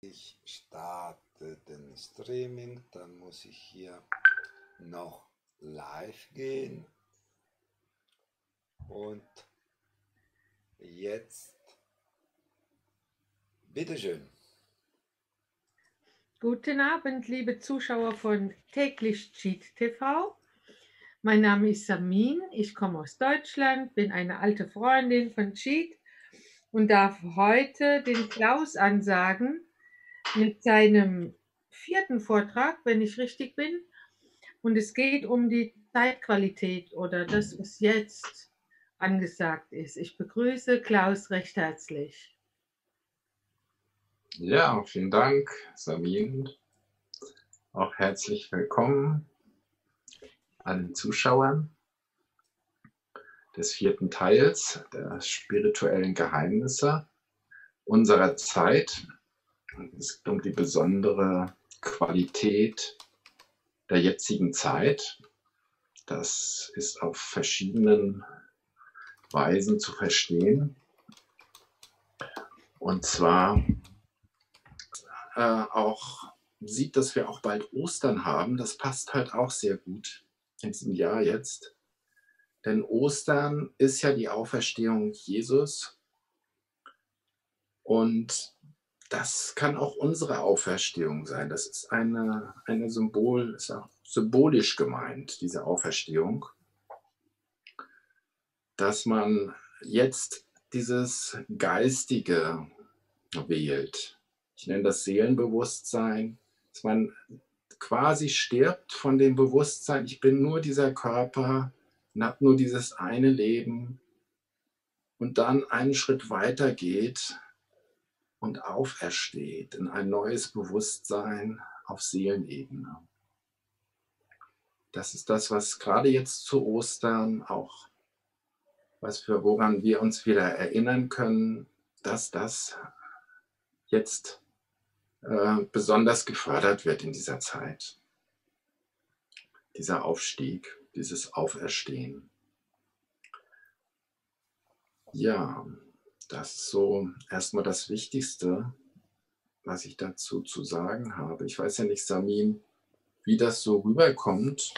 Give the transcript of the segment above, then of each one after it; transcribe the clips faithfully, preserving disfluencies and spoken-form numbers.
Ich starte den Streaming, dann muss ich hier noch live gehen. Und jetzt, bitteschön. Guten Abend, liebe Zuschauer von Täglich Cheat T V. Mein Name ist Samin, ich komme aus Deutschland, bin eine alte Freundin von Cheat und darf heute den Klaus ansagen mit seinem vierten Vortrag, wenn ich richtig bin. Und es geht um die Zeitqualität oder das, was jetzt angesagt ist. Ich begrüße Klaus recht herzlich. Ja, vielen Dank, Samin. Auch herzlich willkommen allen Zuschauern des vierten Teils der spirituellen Geheimnisse unserer Zeit. Es geht um die besondere Qualität der jetzigen Zeit. Das ist auf verschiedenen Weisen zu verstehen. Und zwar äh, auch sieht, dass wir auch bald Ostern haben. Das passt halt auch sehr gut in diesem Jahr jetzt. Denn Ostern ist ja die Auferstehung Jesus. Und das kann auch unsere Auferstehung sein. Das ist eine, eine Symbol, ist auch symbolisch gemeint, diese Auferstehung. Dass man jetzt dieses Geistige wählt. Ich nenne das Seelenbewusstsein, dass man quasi stirbt von dem Bewusstsein, ich bin nur dieser Körper und habe nur dieses eine Leben und dann einen Schritt weiter geht und aufersteht in ein neues Bewusstsein auf Seelenebene. Das ist das, was gerade jetzt zu Ostern auch, was für woran wir uns wieder erinnern können, dass das jetzt äh, besonders gefördert wird in dieser Zeit. Dieser Aufstieg, dieses Auferstehen. Ja, das ist so erstmal das Wichtigste, was ich dazu zu sagen habe. Ich weiß ja nicht, Samin, wie das so rüberkommt.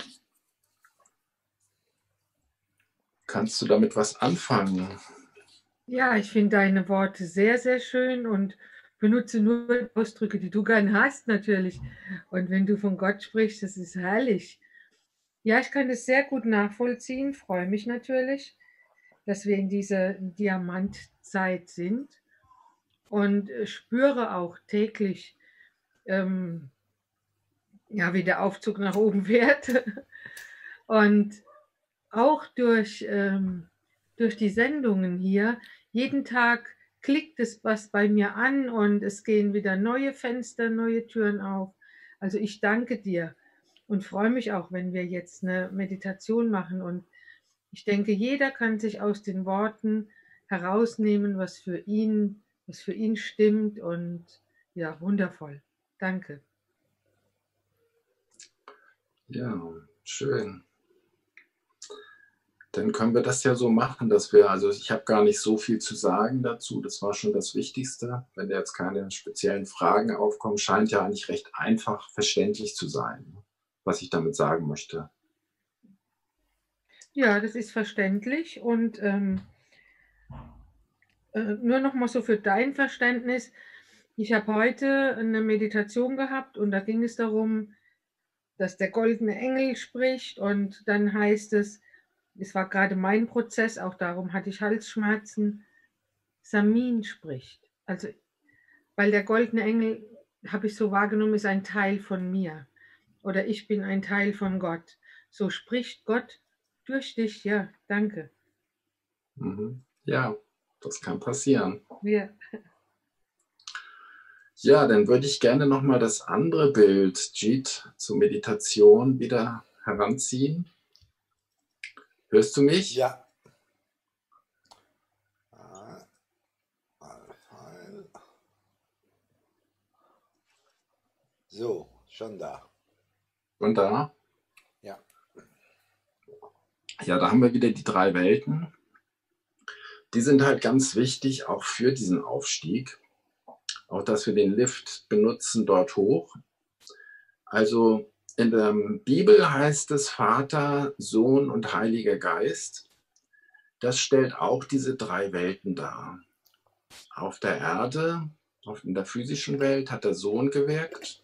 Kannst du damit was anfangen? Ja, ich finde deine Worte sehr, sehr schön und benutze nur Ausdrücke, die du gern hast, natürlich. Und wenn du von Gott sprichst, das ist herrlich. Ja, ich kann das sehr gut nachvollziehen, freue mich natürlich, dass wir in dieser Diamantzeit sind und spüre auch täglich, ähm, ja, wie der Aufzug nach oben fährt. Und auch durch, ähm, durch die Sendungen hier, jeden Tag klickt es was bei mir an und es gehen wieder neue Fenster, neue Türen auf. Also ich danke dir und freue mich auch, wenn wir jetzt eine Meditation machen. Und ich denke, jeder kann sich aus den Worten herausnehmen, was für ihn, was für ihn stimmt. Und ja, wundervoll. Danke. Ja, schön. Dann können wir das ja so machen, dass wir, also ich habe gar nicht so viel zu sagen dazu, das war schon das Wichtigste. Wenn da jetzt keine speziellen Fragen aufkommen, scheint ja eigentlich recht einfach verständlich zu sein, was ich damit sagen möchte. Ja, das ist verständlich und ähm, äh, nur noch mal so für dein Verständnis. Ich habe heute eine Meditation gehabt und da ging es darum, dass der goldene Engel spricht und dann heißt es, es war gerade mein Prozess, auch darum hatte ich Halsschmerzen, Samin spricht. Also, weil der goldene Engel, habe ich so wahrgenommen, ist ein Teil von mir oder ich bin ein Teil von Gott. So spricht Gott durch dich, ja, danke. Mhm. Ja, das kann passieren. Ja. Ja, dann würde ich gerne nochmal das andere Bild, Jeet, zur Meditation wieder heranziehen. Hörst du mich? Ja. So, schon da. Und da? Ja. Ja, da haben wir wieder die drei Welten. Die sind halt ganz wichtig, auch für diesen Aufstieg. auch dass wir den Lift benutzen dort hoch. Also in der Bibel heißt es Vater, Sohn und Heiliger Geist. Das stellt auch diese drei Welten dar. Auf der Erde, in der physischen Welt, hat der Sohn gewirkt.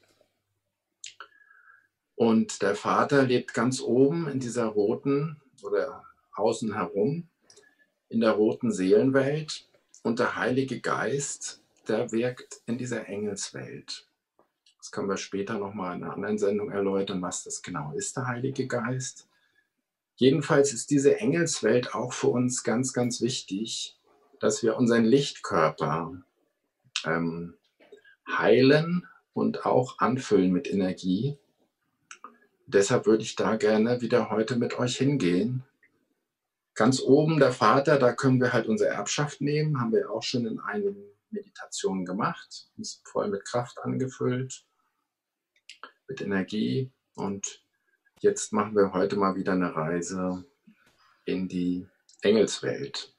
Und der Vater lebt ganz oben in dieser roten oder außen herum, in der roten Seelenwelt. Und der Heilige Geist, der wirkt in dieser Engelswelt. Das können wir später nochmal in einer anderen Sendung erläutern, was das genau ist, der Heilige Geist. Jedenfalls ist diese Engelswelt auch für uns ganz, ganz wichtig, dass wir unseren Lichtkörper ähm, heilen und auch anfüllen mit Energie. Deshalb würde ich da gerne wieder heute mit euch hingehen. Ganz oben der Vater, da können wir halt unsere Erbschaft nehmen, haben wir auch schon in einigen Meditationen gemacht, uns voll mit Kraft angefüllt, mit Energie, und jetzt machen wir heute mal wieder eine Reise in die Engelswelt.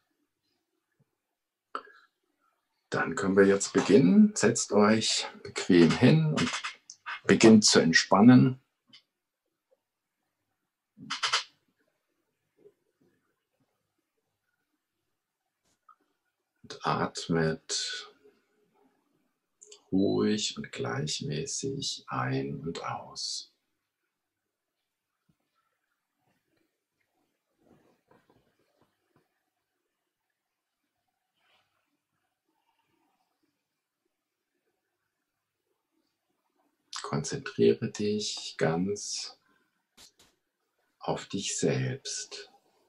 Dann können wir jetzt beginnen. Setzt euch bequem hin und beginnt zu entspannen. Und atmet ruhig und gleichmäßig ein und aus. Konzentriere dich ganz auf dich selbst.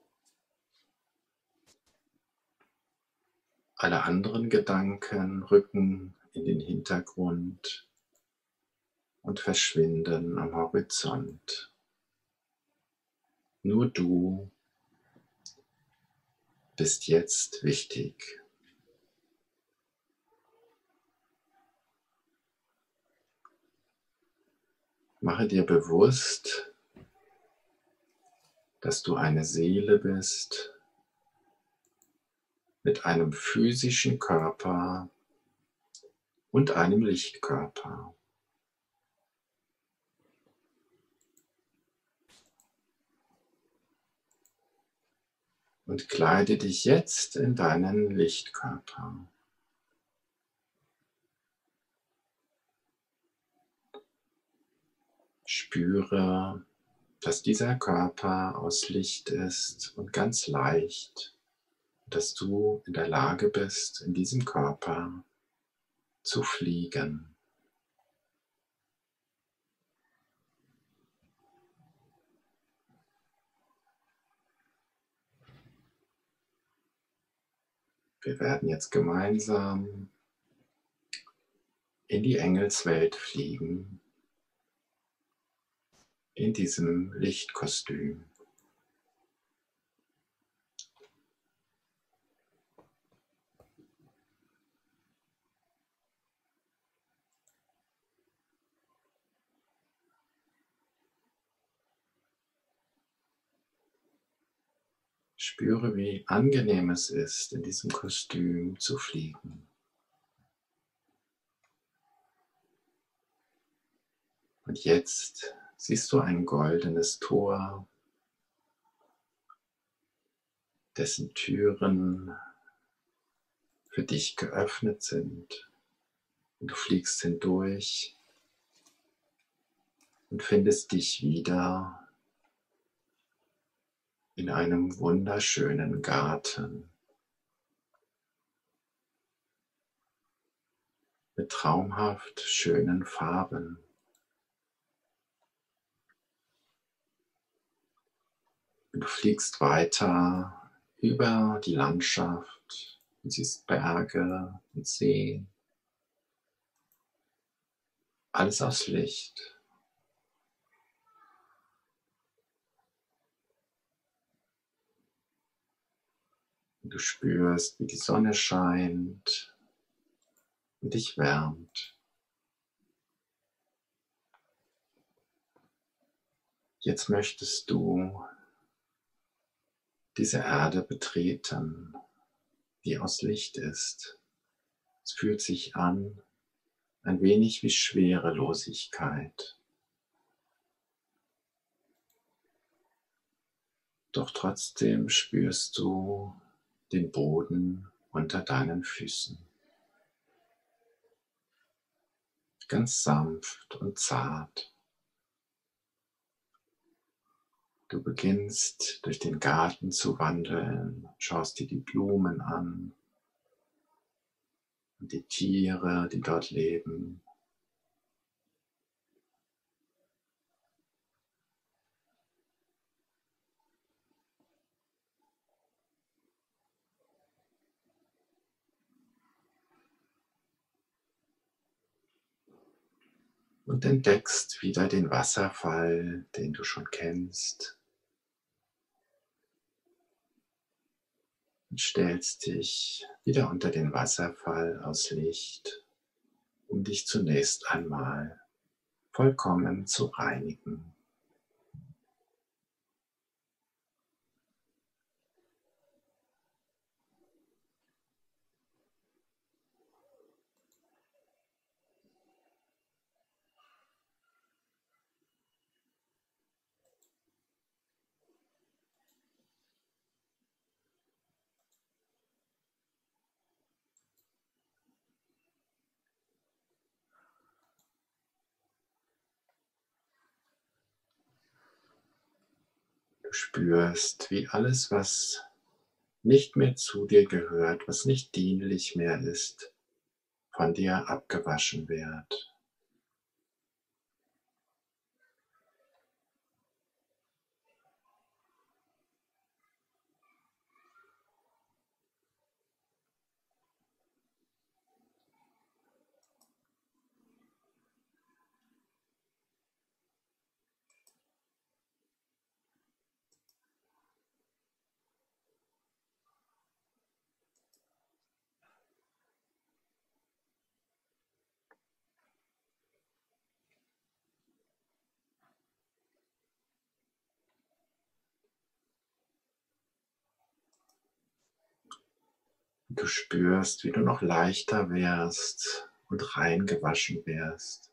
Alle anderen Gedanken rücken in den Hintergrund und verschwinden am Horizont. Nur du bist jetzt wichtig. Mache dir bewusst, dass du eine Seele bist mit einem physischen Körper und einem Lichtkörper. Und kleide dich jetzt in deinen Lichtkörper. Spüre, dass dieser Körper aus Licht ist und ganz leicht, dass du in der Lage bist, in diesem Körper zu fliegen. Wir werden jetzt gemeinsam in die Engelswelt fliegen, in diesem Lichtkostüm. Spüre, wie angenehm es ist, in diesem Kostüm zu fliegen. Und jetzt siehst du ein goldenes Tor, dessen Türen für dich geöffnet sind. Und du fliegst hindurch und findest dich wieder in einem wunderschönen Garten mit traumhaft schönen Farben. Du fliegst weiter über die Landschaft und siehst Berge und Seen. Alles aus Licht. Und du spürst, wie die Sonne scheint und dich wärmt. Jetzt möchtest du diese Erde betreten, die aus Licht ist. Es fühlt sich an ein wenig wie Schwerelosigkeit. Doch trotzdem spürst du den Boden unter deinen Füßen. Ganz sanft und zart. Du beginnst durch den Garten zu wandeln, schaust dir die Blumen an und die Tiere, die dort leben. Und entdeckst wieder den Wasserfall, den du schon kennst. Und stellst dich wieder unter den Wasserfall aus Licht, um dich zunächst einmal vollkommen zu reinigen. Du spürst, wie alles, was nicht mehr zu dir gehört, was nicht dienlich mehr ist, von dir abgewaschen wird. Du spürst, wie du noch leichter wirst und rein gewaschen wirst.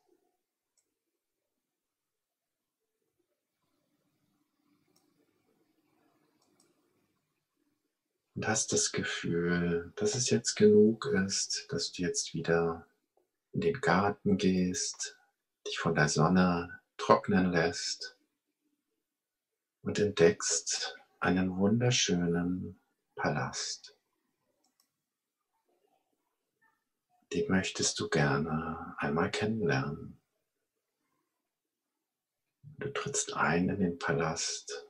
Und hast das Gefühl, dass es jetzt genug ist, dass du jetzt wieder in den Garten gehst, dich von der Sonne trocknen lässt und entdeckst einen wunderschönen Palast. Den möchtest du gerne einmal kennenlernen. Du trittst ein in den Palast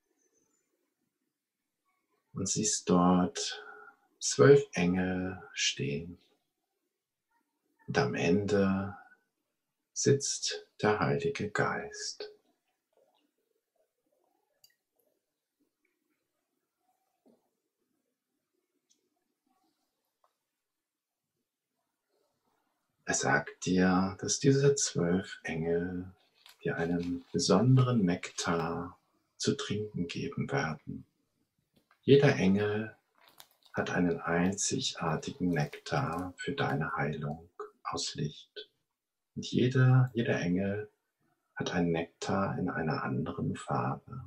und siehst dort zwölf Engel stehen. Und am Ende sitzt der Heilige Geist. Er sagt dir, dass diese zwölf Engel dir einen besonderen Nektar zu trinken geben werden. Jeder Engel hat einen einzigartigen Nektar für deine Heilung aus Licht. Und jeder, jeder Engel hat einen Nektar in einer anderen Farbe.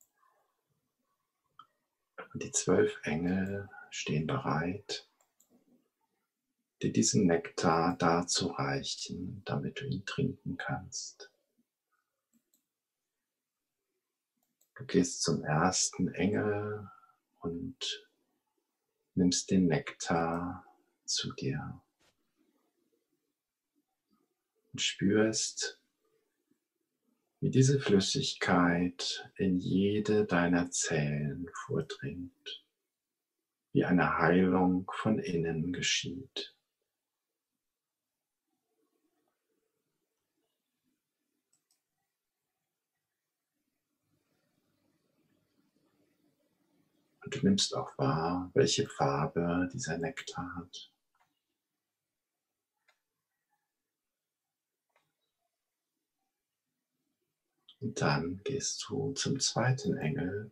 Und die zwölf Engel stehen bereit, dir diesen Nektar darzureichen, damit du ihn trinken kannst. Du gehst zum ersten Engel und nimmst den Nektar zu dir und spürst, wie diese Flüssigkeit in jede deiner Zellen vordringt, wie eine Heilung von innen geschieht. Und du nimmst auch wahr, welche Farbe dieser Nektar hat. Und dann gehst du zum zweiten Engel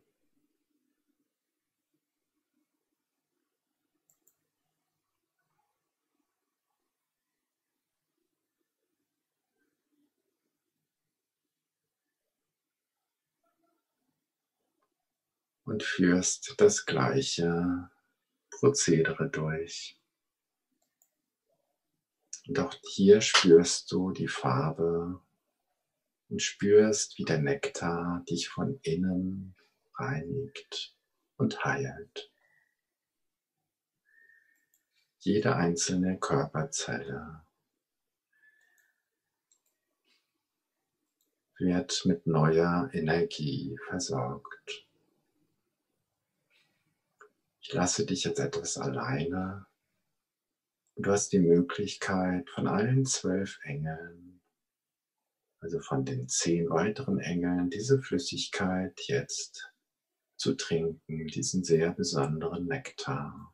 und führst das gleiche Prozedere durch. Und auch hier spürst du die Farbe und spürst, wie der Nektar dich von innen reinigt und heilt. Jede einzelne Körperzelle wird mit neuer Energie versorgt. Ich lasse dich jetzt etwas alleine und du hast die Möglichkeit, von allen zwölf Engeln, also von den zehn weiteren Engeln, diese Flüssigkeit jetzt zu trinken, diesen sehr besonderen Nektar.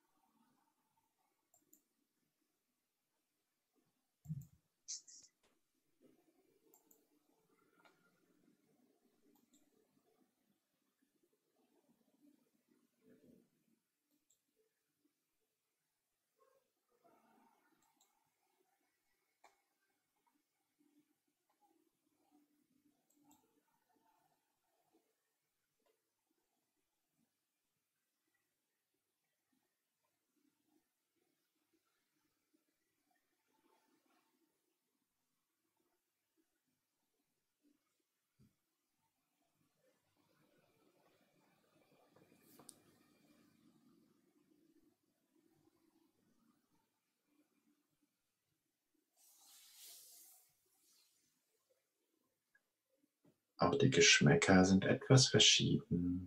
Auch die Geschmäcker sind etwas verschieden.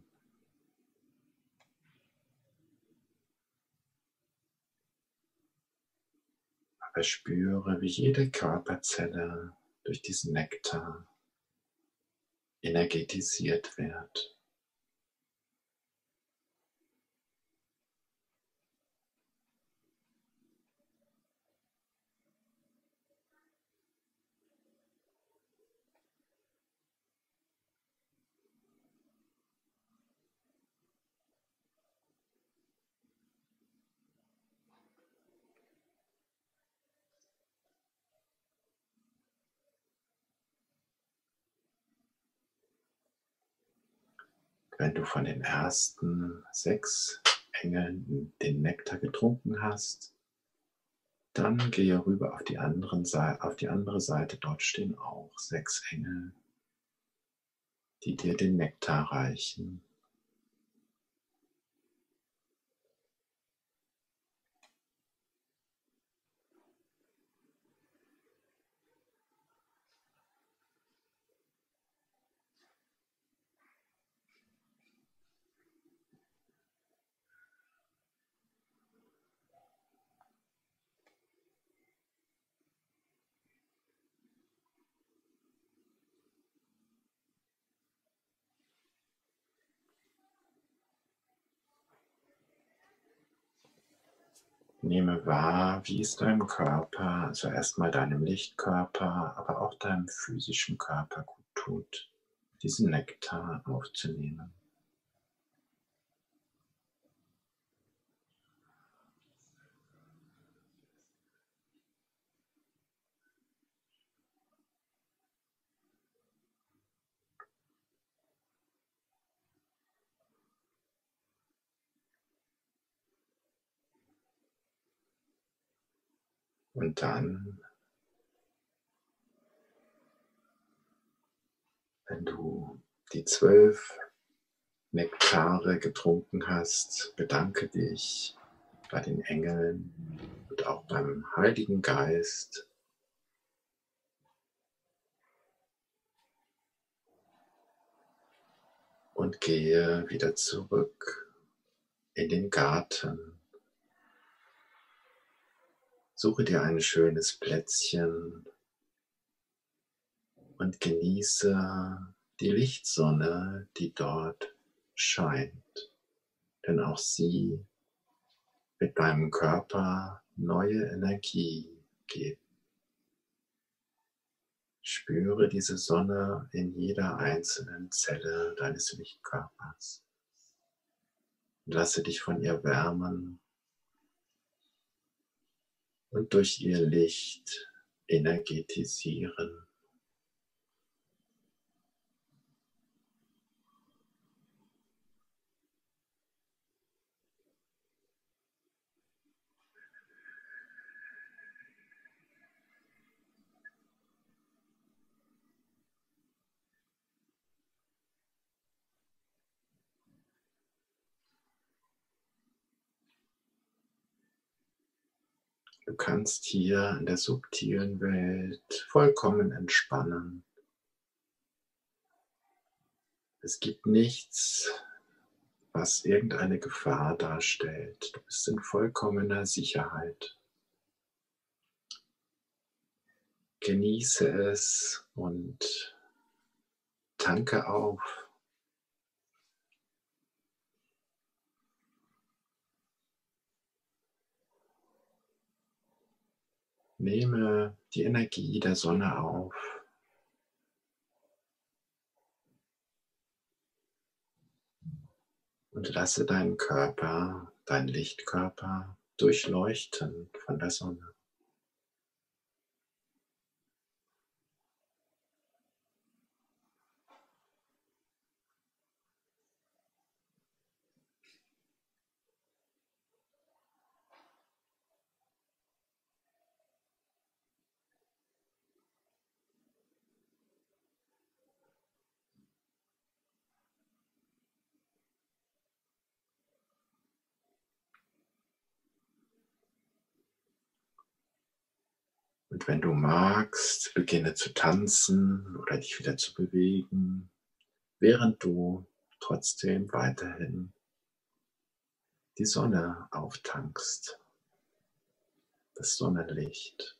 Aber spüre, wie jede Körperzelle durch diesen Nektar energetisiert wird. Wenn du von den ersten sechs Engeln den Nektar getrunken hast, dann gehe rüber auf die, anderen Seite, auf die andere Seite. Dort stehen auch sechs Engel, die dir den Nektar reichen. Nehme wahr, wie es deinem Körper, also erstmal deinem Lichtkörper, aber auch deinem physischen Körper gut tut, diesen Nektar aufzunehmen. Und dann, wenn du die zwölf Nektare getrunken hast, bedanke dich bei den Engeln und auch beim Heiligen Geist. Und gehe wieder zurück in den Garten. Suche dir ein schönes Plätzchen und genieße die Lichtsonne, die dort scheint. Denn auch sie wird deinem Körper neue Energie geben. Spüre diese Sonne in jeder einzelnen Zelle deines Lichtkörpers. Lasse dich von ihr wärmen und durch ihr Licht energetisieren. Du kannst hier in der subtilen Welt vollkommen entspannen. Es gibt nichts, was irgendeine Gefahr darstellt. Du bist in vollkommener Sicherheit. Genieße es und tanke auf. Nehme die Energie der Sonne auf. Und lasse deinen Körper, deinen Lichtkörper durchleuchten von der Sonne. Und wenn du magst, beginne zu tanzen oder dich wieder zu bewegen, während du trotzdem weiterhin die Sonne auftankst, das Sonnenlicht.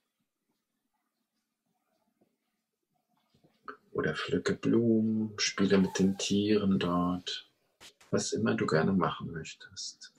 Oder pflücke Blumen, spiele mit den Tieren dort, was immer du gerne machen möchtest.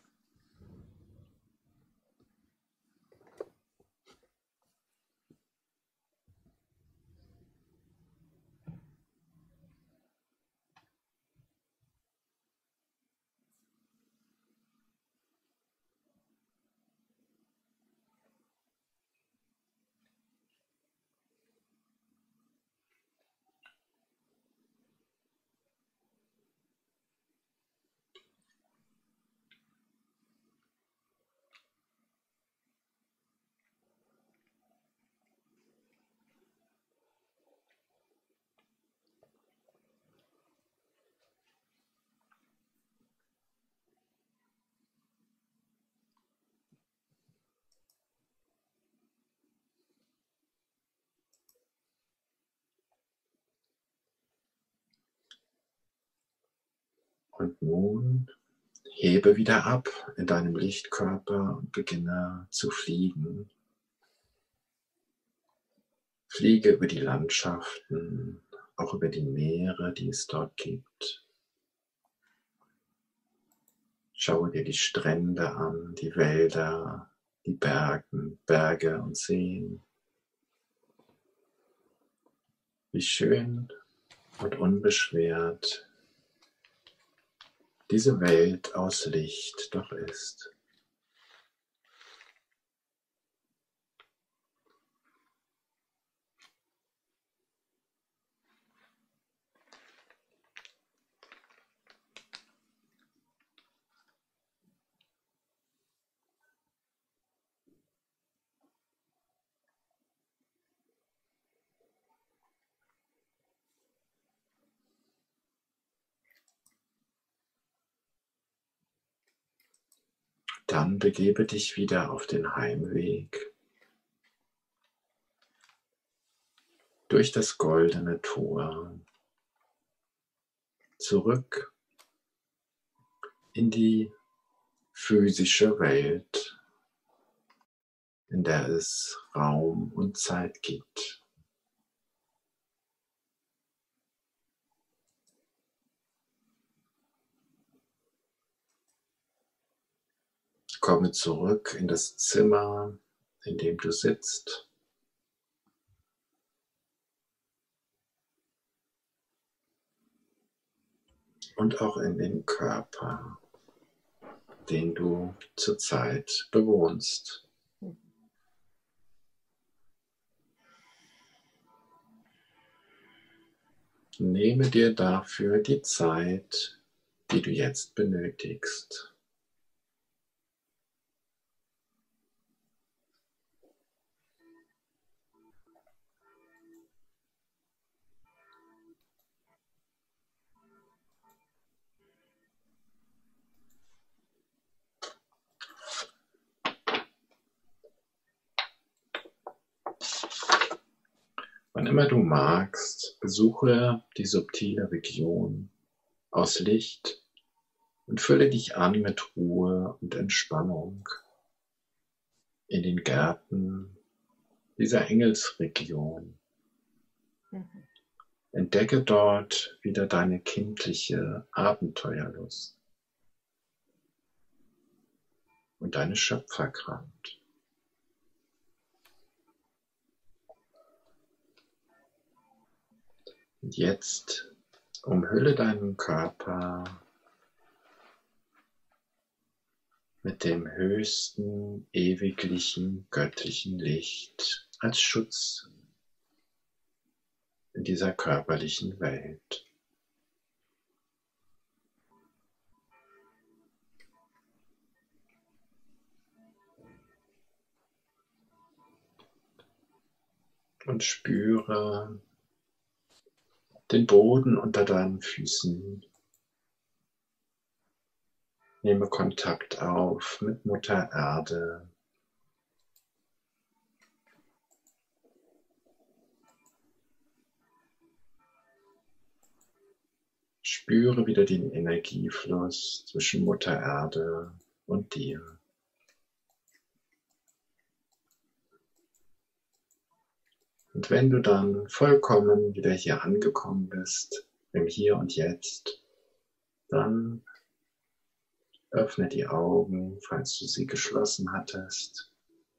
Und nun hebe wieder ab in deinem Lichtkörper und beginne zu fliegen. Fliege über die Landschaften, auch über die Meere, die es dort gibt. Schaue dir die Strände an, die Wälder, die Bergen, Berge und Seen. Wie schön und unbeschwert diese Welt aus Licht doch ist. Dann begebe dich wieder auf den Heimweg durch das goldene Tor zurück in die physische Welt, in der es Raum und Zeit gibt. Komme zurück in das Zimmer, in dem du sitzt. Und auch in den Körper, den du zurzeit bewohnst. Nehme dir dafür die Zeit, die du jetzt benötigst. Wann immer du magst, besuche die subtile Region aus Licht und fülle dich an mit Ruhe und Entspannung in den Gärten dieser Engelsregion. Mhm. Entdecke dort wieder deine kindliche Abenteuerlust und deine Schöpferkraft. Und jetzt umhülle deinen Körper mit dem höchsten, ewiglichen, göttlichen Licht als Schutz in dieser körperlichen Welt. Und spüre den Boden unter deinen Füßen. Nehme Kontakt auf mit Mutter Erde. Spüre wieder den Energiefluss zwischen Mutter Erde und dir. Und wenn du dann vollkommen wieder hier angekommen bist, im Hier und Jetzt, dann öffne die Augen, falls du sie geschlossen hattest.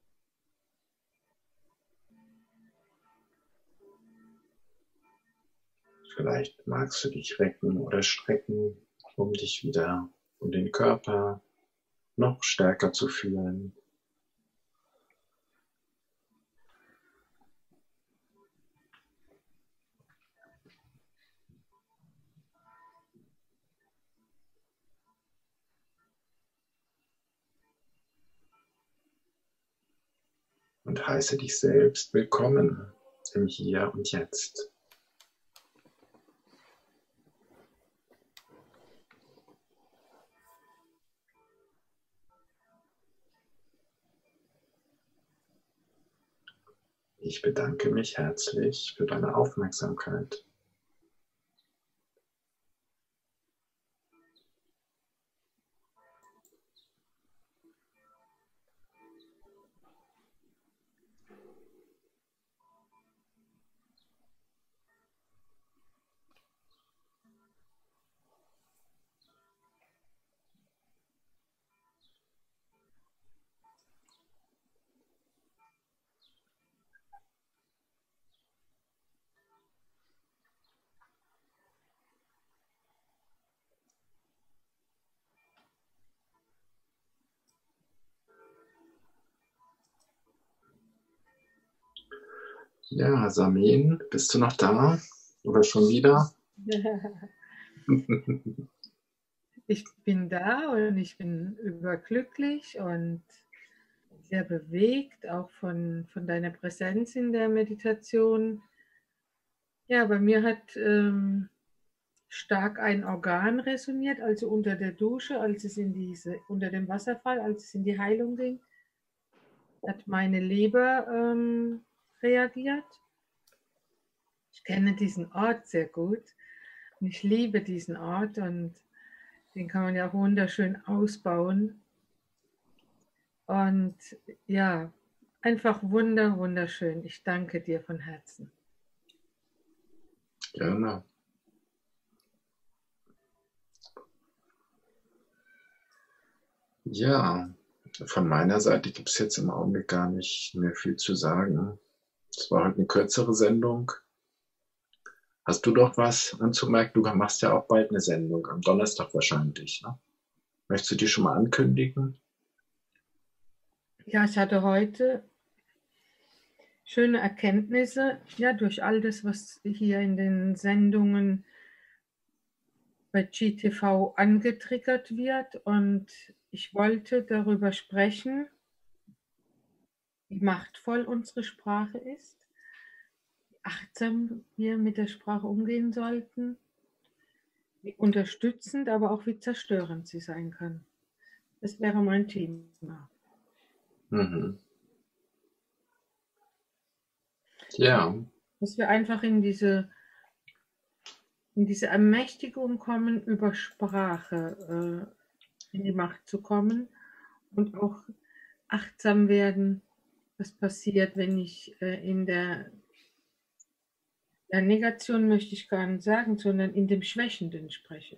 Vielleicht magst du dich recken oder strecken, um dich wieder, um den Körper noch stärker zu fühlen. Und heiße dich selbst willkommen im Hier und Jetzt. Ich bedanke mich herzlich für deine Aufmerksamkeit. Ja, Samin, bist du noch da? Oder schon wieder? Ich bin da und ich bin überglücklich und sehr bewegt, auch von, von deiner Präsenz in der Meditation. Ja, bei mir hat ähm, stark ein Organ resoniert, also unter der Dusche, als es in diese, unter dem Wasserfall, als es in die Heilung ging, hat meine Leber ähm, reagiert. Ich kenne diesen Ort sehr gut und ich liebe diesen Ort und den kann man ja auch wunderschön ausbauen. Und ja, einfach wunder, wunderschön. Ich danke dir von Herzen. Gerne. Ja, von meiner Seite gibt es jetzt im Augenblick gar nicht mehr viel zu sagen. Es war halt eine kürzere Sendung. Hast du doch was anzumerken? Du machst ja auch bald eine Sendung, am Donnerstag wahrscheinlich. Ne? Möchtest du die schon mal ankündigen? Ja, ich hatte heute schöne Erkenntnisse, ja, durch all das, was hier in den Sendungen bei G T V angetriggert wird. Und ich wollte darüber sprechen, wie machtvoll unsere Sprache ist, wie achtsam wir mit der Sprache umgehen sollten, wie unterstützend, aber auch wie zerstörend sie sein kann. Das wäre mein Thema. Mhm. Ja, dass wir einfach in diese, in diese Ermächtigung kommen, über Sprache äh, in die Macht zu kommen und auch achtsam werden, was passiert, wenn ich äh, in der, der Negation, möchte ich gar nicht sagen, sondern in dem Schwächenden spreche.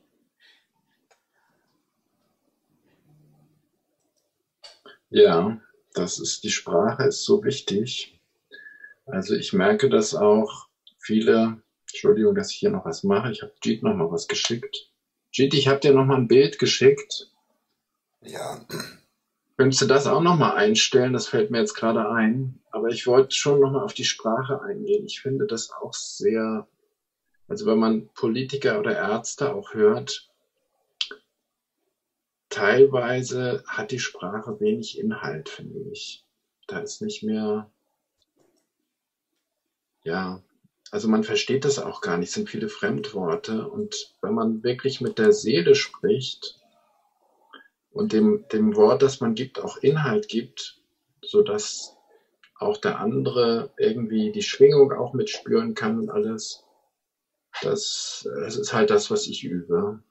Ja, das ist, die Sprache ist so wichtig. Also ich merke das auch, viele, Entschuldigung, dass ich hier noch was mache, ich habe Jeet noch mal was geschickt. Jeet, ich habe dir noch mal ein Bild geschickt. Ja. Könntest du das auch noch mal einstellen? Das fällt mir jetzt gerade ein. Aber ich wollte schon noch mal auf die Sprache eingehen. Ich finde das auch sehr, also wenn man Politiker oder Ärzte auch hört, teilweise hat die Sprache wenig Inhalt, finde ich. Da ist nicht mehr, ja, also man versteht das auch gar nicht, es sind viele Fremdworte. Und wenn man wirklich mit der Seele spricht und dem, dem Wort, das man gibt, auch Inhalt gibt, sodass auch der andere irgendwie die Schwingung auch mitspüren kann und alles, das, das ist halt das, was ich übe.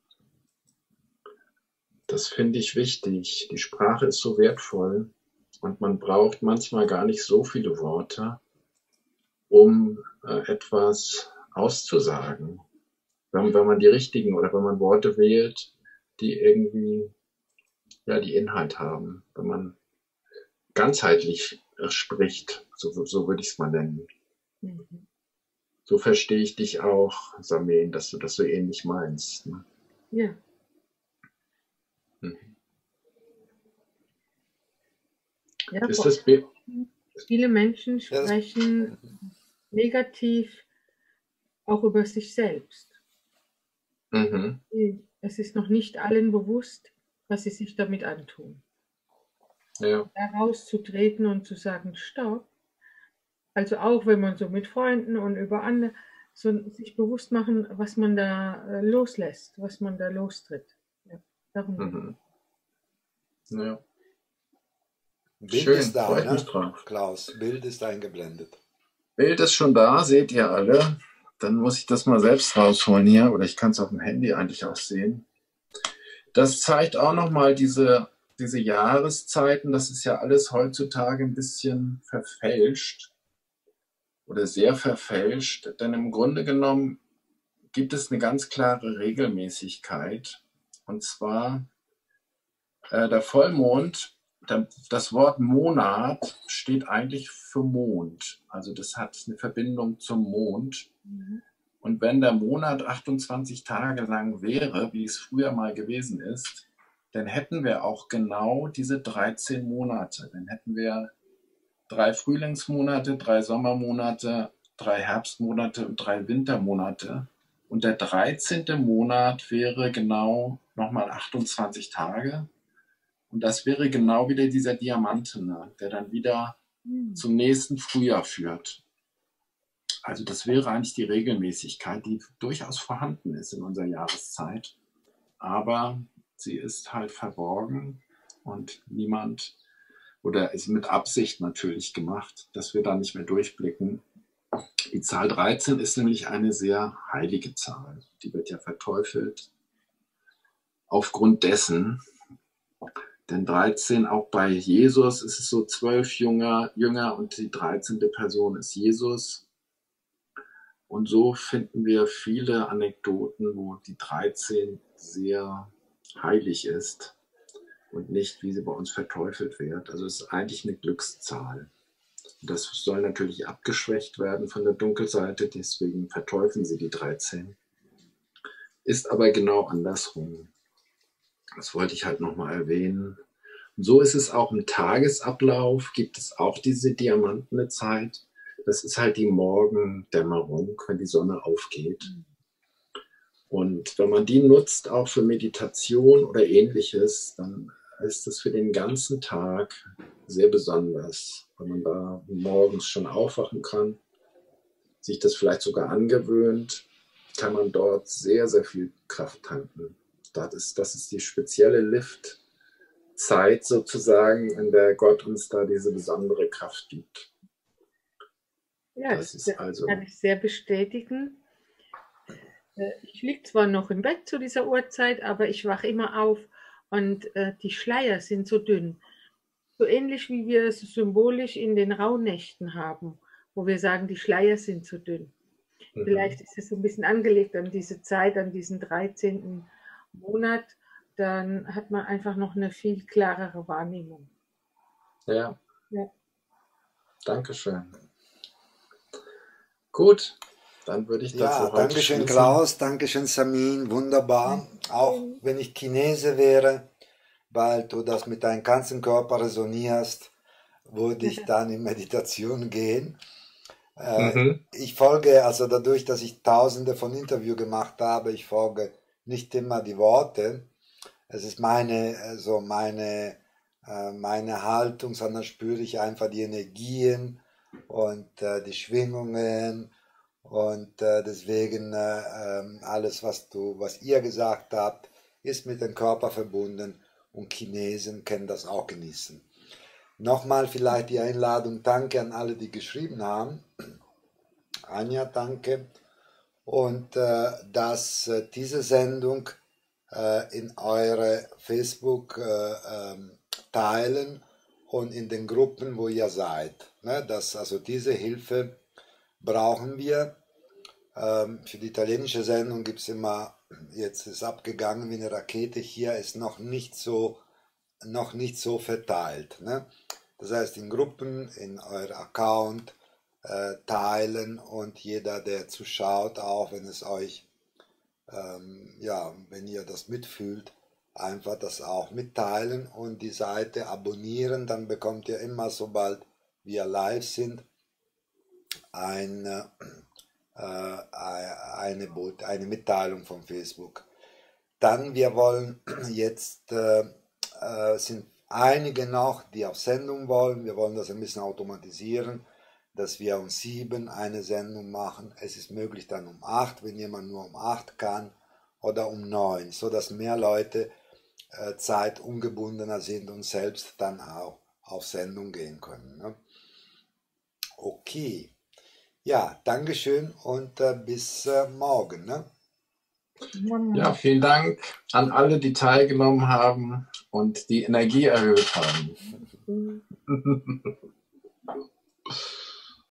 Das finde ich wichtig. Die Sprache ist so wertvoll und man braucht manchmal gar nicht so viele Worte, um äh, etwas auszusagen. Wenn, wenn man die richtigen oder wenn man Worte wählt, die irgendwie ja, die Inhalt haben. Wenn man ganzheitlich äh, spricht, so, so würde ich es mal nennen. Mhm. So verstehe ich dich auch, Samen, dass du das so ähnlich meinst. Ne? Ja. Mhm. Ja, Ist vor das Bild? viele Menschen Ja, das- sprechen negativ auch über sich selbst. Mhm. Es ist noch nicht allen bewusst, was sie sich damit antun. Ja. Da rauszutreten und zu sagen, stopp. Also auch wenn man so mit Freunden und über andere, so sich bewusst machen, was man da äh, loslässt, was man da lostritt. Ja, darum geht Mhm. Ja. Bild Schön, ist da, freue ich mich ne? drauf. Klaus, Bild ist eingeblendet. Bild ist schon da, seht ihr alle. Dann muss ich das mal selbst rausholen hier, oder ich kann es auf dem Handy eigentlich auch sehen. Das zeigt auch nochmal diese, diese Jahreszeiten. Das ist ja alles heutzutage ein bisschen verfälscht oder sehr verfälscht. Denn im Grunde genommen gibt es eine ganz klare Regelmäßigkeit. Und zwar äh, der Vollmond, der, das Wort Monat steht eigentlich für Mond. Also das hat eine Verbindung zum Mond. Mhm. Und wenn der Monat achtundzwanzig Tage lang wäre, wie es früher mal gewesen ist, dann hätten wir auch genau diese dreizehn Monate. Dann hätten wir drei Frühlingsmonate, drei Sommermonate, drei Herbstmonate und drei Wintermonate. Und der dreizehnte Monat wäre genau nochmal achtundzwanzig Tage. Und das wäre genau wieder dieser Diamantene, der dann wieder Mhm. zum nächsten Frühjahr führt. Also das wäre eigentlich die Regelmäßigkeit, die durchaus vorhanden ist in unserer Jahreszeit. Aber sie ist halt verborgen und niemand, oder ist mit Absicht natürlich gemacht, dass wir da nicht mehr durchblicken. Die Zahl dreizehn ist nämlich eine sehr heilige Zahl. Die wird ja verteufelt aufgrund dessen, denn dreizehn, auch bei Jesus ist es so, zwölf Jünger, Jünger und die dreizehnte Person ist Jesus. Und so finden wir viele Anekdoten, wo die dreizehn sehr heilig ist und nicht, wie sie bei uns verteufelt wird. Also es ist eigentlich eine Glückszahl. Das soll natürlich abgeschwächt werden von der Dunkelseite, deswegen verteufeln sie die dreizehn. Ist aber genau andersrum. Das wollte ich halt nochmal erwähnen. Und so ist es auch im Tagesablauf, gibt es auch diese diamantene Zeit. Das ist halt die Morgendämmerung, wenn die Sonne aufgeht. Und wenn man die nutzt, auch für Meditation oder ähnliches, dann ist das für den ganzen Tag sehr besonders. Wenn man da morgens schon aufwachen kann, sich das vielleicht sogar angewöhnt, kann man dort sehr, sehr viel Kraft tanken. Das ist, das ist die spezielle Liftzeit sozusagen, in der Gott uns da diese besondere Kraft gibt. Ja, Das das ist also, kann ich sehr bestätigen. Äh, Ich liege zwar noch im Bett zu dieser Uhrzeit, aber ich wache immer auf und äh, die Schleier sind so dünn. So ähnlich wie wir es symbolisch in den Rauhnächten haben, wo wir sagen, die Schleier sind zu dünn. mhm. Vielleicht ist es so ein bisschen angelegt an diese Zeit, an diesen dreizehnten Monat. Dann hat man einfach noch eine viel klarere Wahrnehmung. Ja, Ja. danke schön. Gut, dann würde ich das Ja, für heute danke schön schließen. Klaus, danke schön Samin, wunderbar. Auch wenn ich Chinese wäre, weil du das mit deinem ganzen Körper resonierst, würde ich dann in Meditation gehen. Äh, Mhm. ich folge, also dadurch, dass ich tausende von Interviews gemacht habe, ich folge nicht immer die Worte. Es ist meine, also meine, äh, meine Haltung, sondern spüre ich einfach die Energien und äh, die Schwingungen und äh, deswegen äh, ähm, alles, was du, was ihr gesagt habt, ist mit dem Körper verbunden und Chinesen können das auch genießen. Nochmal vielleicht die Einladung, danke an alle, die geschrieben haben. Anja, danke. Und äh, dass äh, diese Sendung äh, in eure Facebook äh, ähm, teilen und in den Gruppen, wo ihr seid. Ne? Das, also diese Hilfe brauchen wir. Ähm, für die italienische Sendung gibt es immer, jetzt ist abgegangen wie eine Rakete, hier ist noch nicht so, noch nicht so verteilt. Ne? Das heißt, in Gruppen, in euer Account äh, teilen und jeder, der zuschaut, auch wenn es euch, ähm, ja, wenn ihr das mitfühlt, einfach das auch mitteilen und die Seite abonnieren, dann bekommt ihr immer, sobald wir live sind, ein, äh, eine, Bot, eine Mitteilung von Facebook. Dann, wir wollen jetzt, äh, äh, sind einige noch, die auf Sendung wollen. Wir wollen das ein bisschen automatisieren, dass wir um sieben eine Sendung machen. Es ist möglich dann um acht, wenn jemand nur um acht kann, oder um neun, so dass mehr Leute äh, zeitungebundener sind und selbst dann auch auf Sendung gehen können. Ne? Okay. Ja, Dankeschön und äh, bis äh, morgen. Ne? Ja, vielen Dank an alle, die teilgenommen haben und die Energie erhöht haben. Mhm.